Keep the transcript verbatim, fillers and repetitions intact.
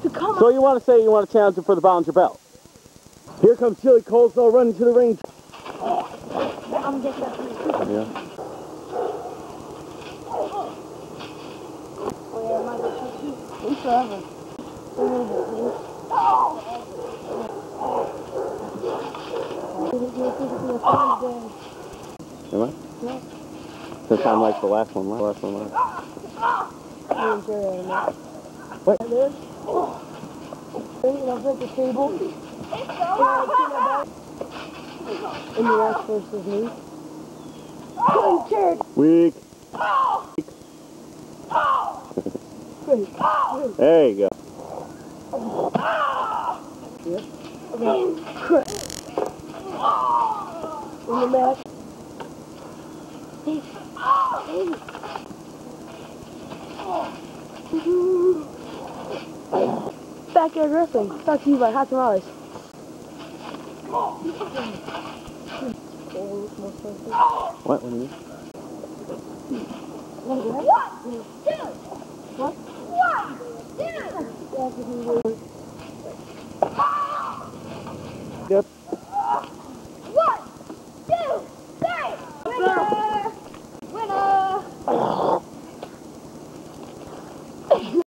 So come So on. you want to say you want to challenge him for the Ballinger belt? Here comes Chili Coleslaw running to the ring. I'm just that. Yeah. Oh yeah, my God, he's forever. A little bit, please. Am I? No. Since I'm like the last one left. Last one left. What? There. And I'll break the table. And the last versus me. Weak. Great. There you go. Yep. Okay. In the match. Backyard wrestling. Brought to you by Hot Tamales. What? What do you mean? What? Dude! What? What? Dude! Yep. One, two, three!